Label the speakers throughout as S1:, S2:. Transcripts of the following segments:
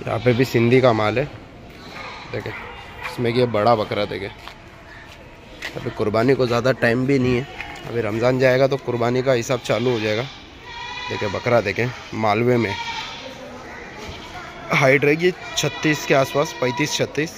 S1: यहाँ पे भी सिंधी का माल है। देखे इसमें कि ये बड़ा बकरा देखे। अभी कुर्बानी को ज़्यादा टाइम भी नहीं है, अभी रमज़ान जाएगा तो कुर्बानी का हिसाब चालू हो जाएगा। देखे बकरा देखे मालवे में, हाइट रहेगी 36 के आसपास, 35-36,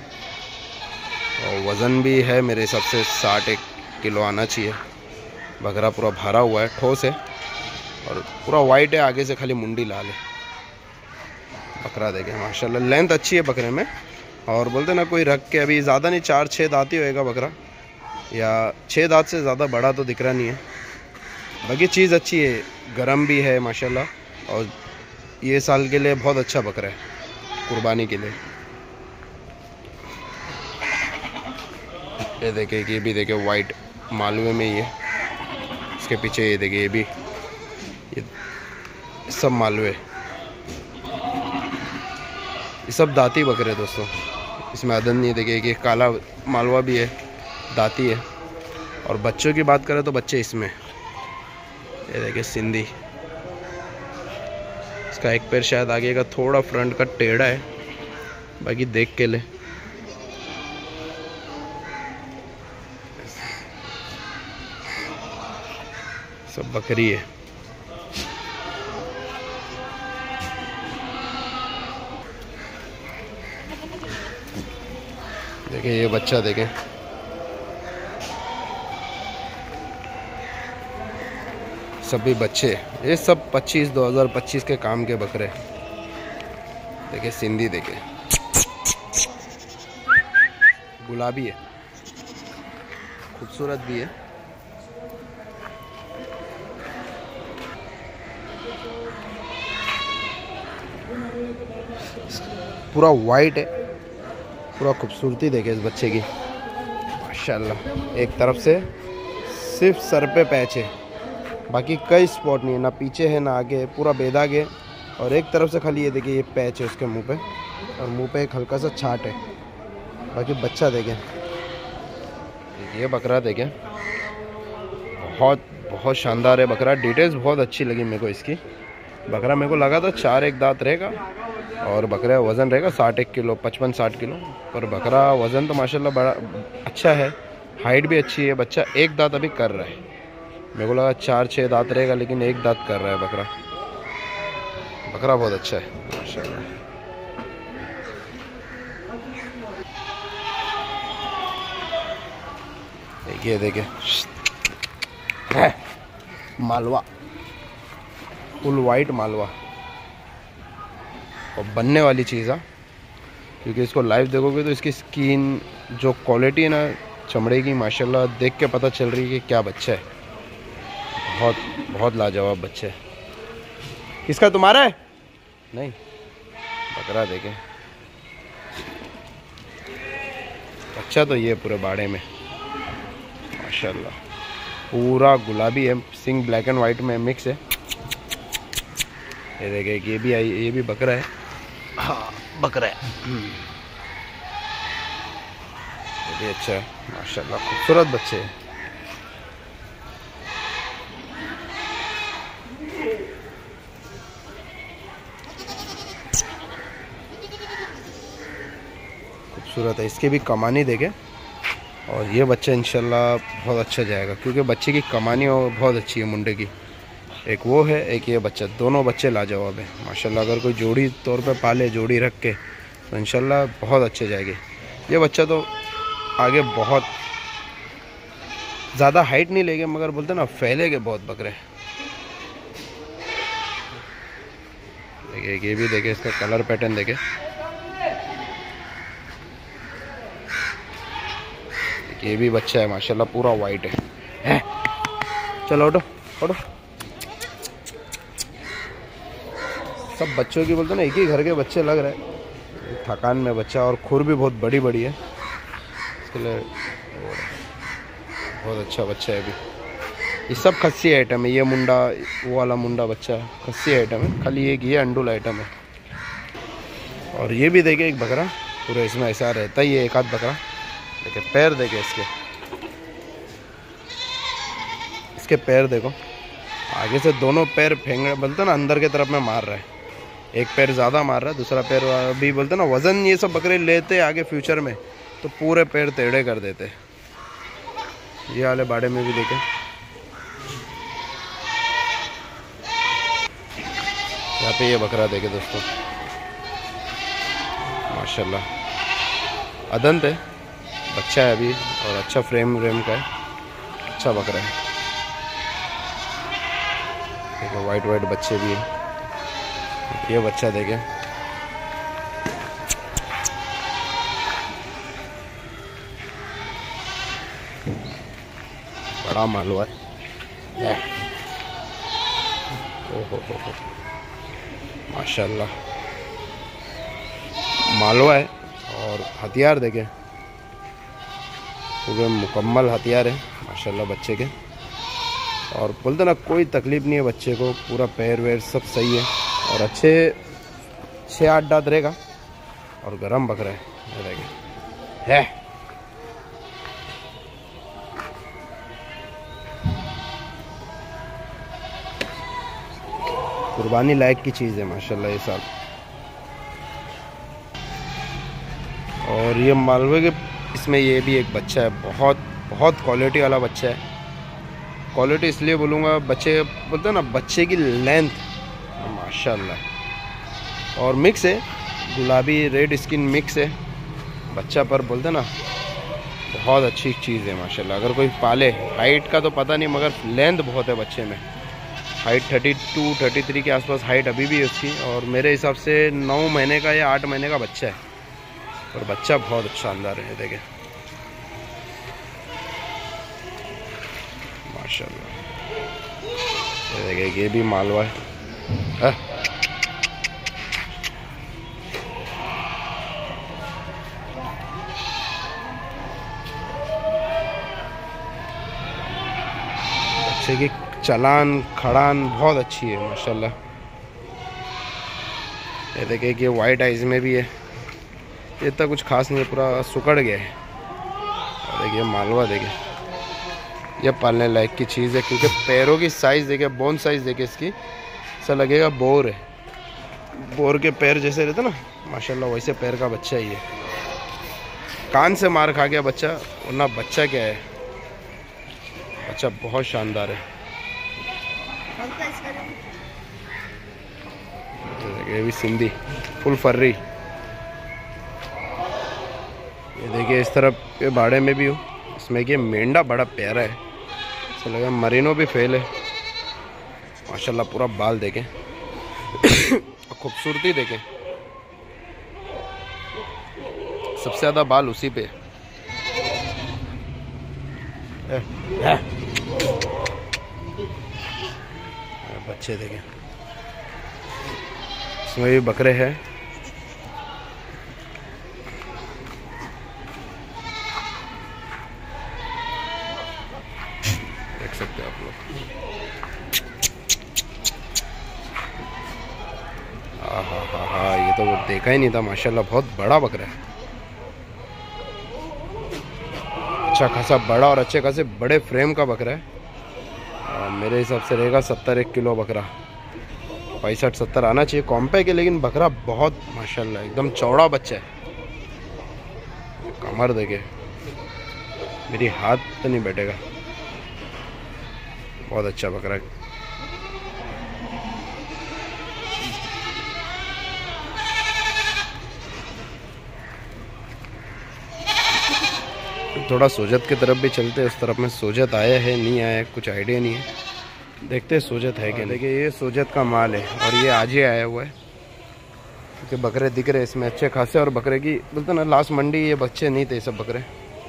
S1: और वज़न भी है मेरे हिसाब से 60 किलो आना चाहिए। बकरा पूरा भरा हुआ है, ठोस है और पूरा वाइट है, आगे से खाली मुंडी लाल है। बकरा देखें माशाल्लाह, लेंथ अच्छी है बकरे में। और बोलते ना कोई रख के, अभी ज़्यादा नहीं 4-6 दांत ही होएगा बकरा, या 6 दांत से ज़्यादा बड़ा तो दिख रहा नहीं है। बाकी चीज़ अच्छी है, गरम भी है माशाल्लाह, और ये साल के लिए बहुत अच्छा बकरा है कुर्बानी के लिए। ये देखे कि ये भी देखे वाइट मालवे में ही है। इसके पीछे ये देखे, ये भी ये सब मालवे, ये सब दाती बकरे दोस्तों, इसमें अदन नहीं। देखिए कि काला मालवा भी है, दाती है। और बच्चों की बात करें तो बच्चे इसमें, ये देखिए सिंधी। इसका एक पैर शायद आगे का थोड़ा फ्रंट का टेढ़ा है, बाकी देख के ले। सब बकरी है। देखिए ये बच्चा देखें, सभी बच्चे, ये सब 2025 के काम के बकरे। देखिए सिंधी देखे, गुलाबी है, खूबसूरत भी है। पूरा वाइट है, पूरा खूबसूरती देखे इस बच्चे की माशाल्लाह। एक तरफ से सिर्फ सर पे पैच है, बाकी कई स्पॉट नहीं है, ना पीछे है ना आगे है, पूरा बेदाग है। और एक तरफ से खाली ये देखिए ये पैच है उसके मुंह पे, और मुंह पे एक हल्का सा छाट है। बाकी बच्चा देखें, ये बकरा देखें, बहुत बहुत शानदार है बकरा। डिटेल्स बहुत अच्छी लगी मेरे को इसकी। बकरा मेरे को लगा था 4 दांत रहेगा, और बकरा वज़न रहेगा 60 किलो, 55-60 किलो। पर बकरा वज़न तो माशाल्लाह बड़ा अच्छा है, हाइट भी अच्छी है। बच्चा 1 दांत अभी कर रहा है, मेरे को लगा 4-6 दांत रहेगा, लेकिन 1 दांत कर रहा है बकरा। बकरा बहुत अच्छा है माशाल्लाह। देखिए देखिए मालवा, फुल वाइट मालवा, और बनने वाली चीज़ है, क्योंकि इसको लाइव देखोगे तो इसकी स्किन जो क्वालिटी है ना चमड़े की, माशाल्लाह देख के पता चल रही है कि क्या बच्चा है। बहुत बहुत लाजवाब बच्चा है। किसका, तुम्हारा है? नहीं, बकरा देखे अच्छा तो ये पूरे बाड़े में माशाल्लाह, पूरा गुलाबी है, सिंग ब्लैक एंड वाइट में मिक्स है। ये देखे ये भी आई, ये भी बकरा है। हाँ बकरा है, ये भी अच्छा है माशाल्लाह, खूबसूरत बच्चे हैं। खूबसूरत है, इसके भी कमानी देखे। और ये बच्चा इंशाल्लाह बहुत अच्छा जाएगा, क्योंकि बच्चे की कमानी बहुत अच्छी है मुंडे की। एक वो है, एक ये बच्चा, दोनों बच्चे लाजवाब है माशाल्लाह। अगर कोई जोड़ी तौर पे पाले, जोड़ी रख के, तो इंशाल्लाह बहुत अच्छे जाएंगे। ये बच्चा तो आगे बहुत ज़्यादा हाइट नहीं लेंगे, मगर बोलते ना फैलेंगे बहुत बकरे। देखिए ये भी देखे, इसका कलर पैटर्न देखे, ये भी बच्चा है माशाल्लाह, पूरा वाइट है। चलो उठो उठो। सब बच्चों की बोलते ना एक ही घर के बच्चे लग रहे हैं, थकान में बच्चा, और खुर भी बहुत बड़ी बड़ी है, इसके लिए बहुत अच्छा बच्चा है। अभी ये सब खस्सी आइटम है, ये मुंडा, वो वाला मुंडा बच्चा खस्सी आइटम है, खाली एक ये अंडुल आइटम है। और ये भी देखे एक बकरा, पूरा इसमें ऐसा रहता ही है एक आध बकरा। देखिए पैर देखे इसके पैर देखो, आगे से दोनों पैर फेंक, बोलते ना अंदर की तरफ में मार रहा है। एक पैर ज़्यादा मार रहा है, दूसरा पैर अभी बोलते ना वज़न ये सब बकरे लेते आगे फ्यूचर में तो पूरे पैर टेढ़े कर देते। ये वाले बाड़े में भी देखें, यहाँ पे ये बकरा देखे दोस्तों, माशाल्लाह अदंत है, बच्चा है अभी और अच्छा फ्रेम का है, अच्छा बकरा है। देखो वाइट वाइट बच्चे भी हैं, ये बच्चा देखे, बड़ा मालवा है। ओहो हो माशाल्लाह मालवा है। और हथियार देखें, पूरे मुकम्मल हथियार है माशाल्लाह बच्चे के। और बोलते ना कोई तकलीफ़ नहीं है बच्चे को, पूरा पैर वैर सब सही है और अच्छे 6-8 दांत रहेगा और गरम बकरा है। कुर्बानी लायक की चीज़ है माशाल्लाह ये साल। और ये मालवे के इसमें ये भी एक बच्चा है, बहुत क्वालिटी वाला बच्चा है। क्वालिटी इसलिए बोलूँगा, बच्चे बोलते हैं ना बच्चे की लेंथ माशाल्लाह, और मिक्स है, गुलाबी रेड स्किन मिक्स है बच्चा, पर बोलते ना बहुत अच्छी चीज़ है माशाल्लाह। अगर कोई पाले, हाइट का तो पता नहीं मगर लेंथ बहुत है बच्चे में, हाइट 32-33 के आसपास हाइट अभी भी है उसकी। और मेरे हिसाब से 9 महीने का या 8 महीने का बच्चा है और बच्चा बहुत शानदार है। देखें माशाल्लाह, ये देखिए ये भी मालवा है। बच्चे की चलान खड़ान बहुत अच्छी है माशाल्लाह। ये देखिए कि वाइट आइज में भी है, ये इतना कुछ खास नहीं है, पूरा सुकड़ गया है। और देखिए मालवा देखिए, यह पालने लायक की चीज़ है क्योंकि पैरों की साइज़ देखिए, बोन साइज़ देखिए इसकी, ऐसा लगेगा बोर है, बोर के पैर जैसे रहते ना माशाल्लाह, वैसे पैर का बच्चा ही है। कान से मार खा गया बच्चा, वरना बच्चा क्या है, बच्चा बहुत शानदार है। ये भी सिंधी फुल फर्री। ये देखिए इस तरफ ये बाड़े में भी हो, इसमें कि मेंढा बड़ा प्यारा है, ऐसा लगा मरीनो भी फेल है माशाल्लाह। पूरा बाल देखें खूबसूरती देखें, सबसे ज़्यादा बाल उसी पे है। बच्चे देखें, इसमें भी बकरे हैं। देख सकते हैं आप लोग, हाँ ये तो वो देखा ही नहीं था माशाल्लाह, बहुत बड़ा बकरा है, अच्छा खासा बड़ा और अच्छे खासे बड़े फ्रेम का बकरा है। मेरे हिसाब से रहेगा 70-1 किलो बकरा, 65-70 आना चाहिए, कॉम्पैक्ट है लेकिन बकरा बहुत माशाल्लाह एकदम चौड़ा बच्चा है। कमर देखे, मेरी हाथ तो नहीं बैठेगा, बहुत अच्छा बकरा है। थोड़ा सोजत की तरफ भी चलते हैं, उस तरफ में सोजत आया है नहीं आया है कुछ आइडिया नहीं है, देखते हैं सोजत है क्या। देखिए ये सोजत का माल है और ये आज ही आया हुआ है क्योंकि बकरे दिख रहे हैं इसमें अच्छे खासे। और बकरे की बोलते ना लास्ट मंडी ये बच्चे नहीं थे सब बकरे।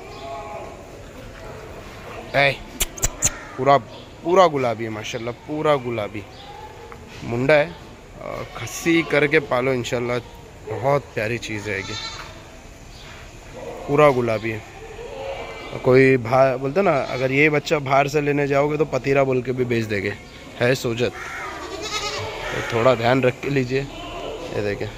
S1: पूरा गुलाबी है माशाल्लाह, पूरा गुलाबी मुंडा है, खस्सी करके पालो इंशाल्लाह, बहुत प्यारी चीज़ है ये, पूरा गुलाबी है। कोई बाहर बोलते ना अगर ये बच्चा बाहर से लेने जाओगे तो पतीरा बोल के भी बेच देंगे, है सोजत, तो थोड़ा ध्यान रख के लीजिए। ये देखें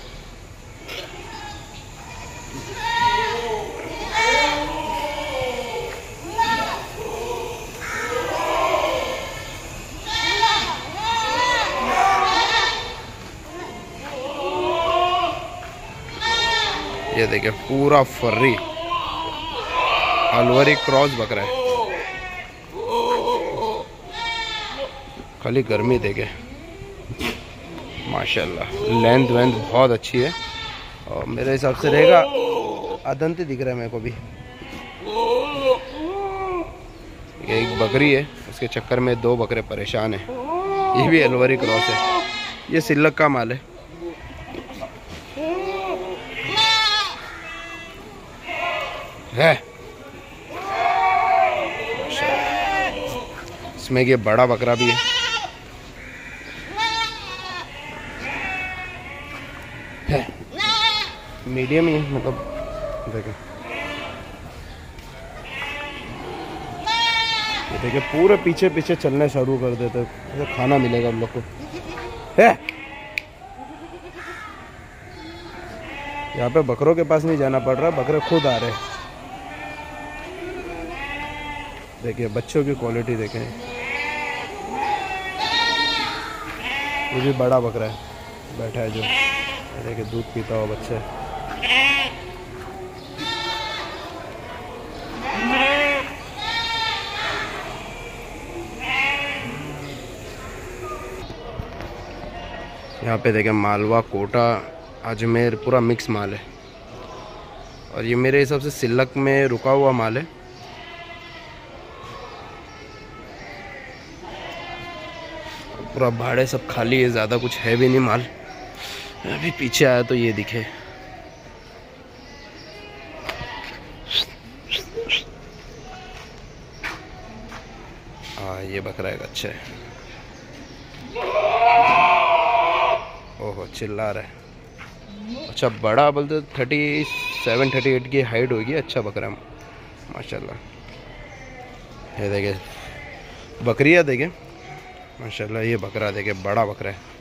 S1: ये देखिए पूरा फर्री अलवरी क्रॉस बकरा है। खाली गर्मी देखे माशाल्लाह, लेंथ वेंथ बहुत अच्छी है और मेरे हिसाब से रहेगा अदंती दिख रहा है मेरे को भी। ये एक बकरी है, उसके चक्कर में 2 बकरे परेशान हैं। ये भी अलवरी क्रॉस है, ये सिल्लक का माल है। इसमें ये बड़ा बकरा भी है, मीडियम ही मतलब देखें, ये देखिए पूरे पीछे पीछे चलने शुरू कर देते, तो खाना मिलेगा उन लोग को है। यहाँ पे बकरों के पास नहीं जाना पड़ रहा, बकरे खुद आ रहे हैं। देखिए बच्चों की क्वालिटी देखें, ये भी बड़ा बकरा है बैठा है जो, देखिए दूध पीता हुआ बच्चा है। यहाँ पे देखें मालवा, कोटा, अजमेर पूरा मिक्स माल है और ये मेरे हिसाब से सिल्लक में रुका हुआ माल है। पूरा भाड़े सब खाली है, ज़्यादा कुछ है भी नहीं माल। अभी पीछे आया तो ये दिखे। हाँ ये बकरा एक अच्छा है। ओहो चिल्ला रहा है। अच्छा बड़ा बोलते 37-38 की हाइट होगी। अच्छा बकरा माशाल्लाह। ये देखे बकरियाँ देखे माशाल्लाह, ये बकरा देखे बड़ा बकरा है।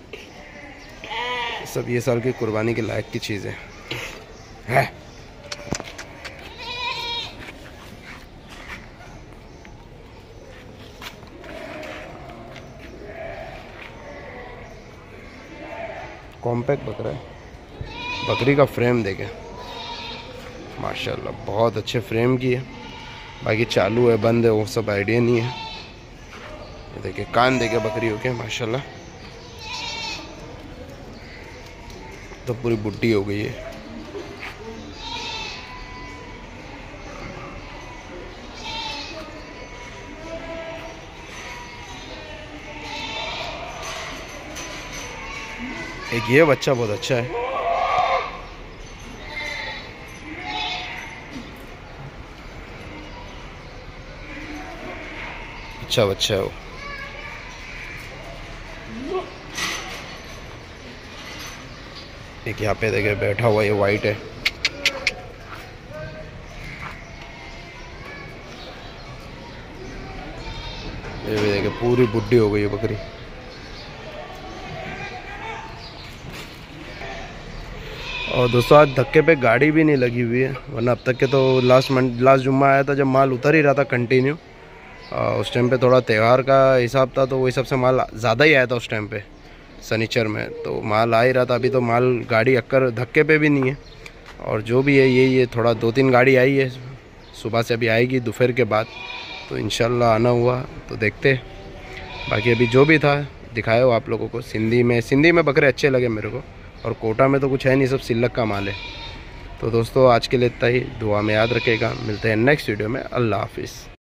S1: सब ये साल की कुर्बानी के लायक की चीज़ है। कॉम्पैक्ट बकरा है। बकरी का फ्रेम देखे माशाल्लाह, बहुत अच्छे फ्रेम की है। बाकी चालू है बंद है वो सब आइडिया नहीं है। ये देखिए कान देखे बकरियों के माशाल्लाह, तो पूरी बुड्ढी हो गई है। एक ये बच्चा बहुत अच्छा है। अच्छा बच्चा है वो। एक यहाँ पे देखे बैठा हुआ, ये वाइट है। ये भी देखे पूरी बुड्ढी हो गई है बकरी। और दोस्तों आज धक्के पे गाड़ी भी नहीं लगी हुई है, वरना अब तक के तो लास्ट जुम्मा आया था जब माल उतर ही रहा था कंटिन्यू। उस टाइम पे थोड़ा त्यौहार का हिसाब था तो वो हिसाब से माल ज़्यादा ही आया था उस टाइम पे शनिचर में, तो माल आ ही रहा था। अभी तो माल गाड़ी अक्कर धक्के पे भी नहीं है। और जो भी है ये थोड़ा 2-3 गाड़ी आई है सुबह से, अभी आएगी दोपहर के बाद, तो इंशाल्लाह आना हुआ तो देखते। बाकी अभी जो भी था दिखाया हो आप लोगों को। सिंधी में बकरे अच्छे लगे मेरे को, और कोटा में तो कुछ है नहीं, सब सिल्लक का माल है। तो दोस्तों आज के लिए इतना ही। दुआ में याद रखेगा, मिलते हैं नेक्स्ट वीडियो में। अल्लाह हाफिज़।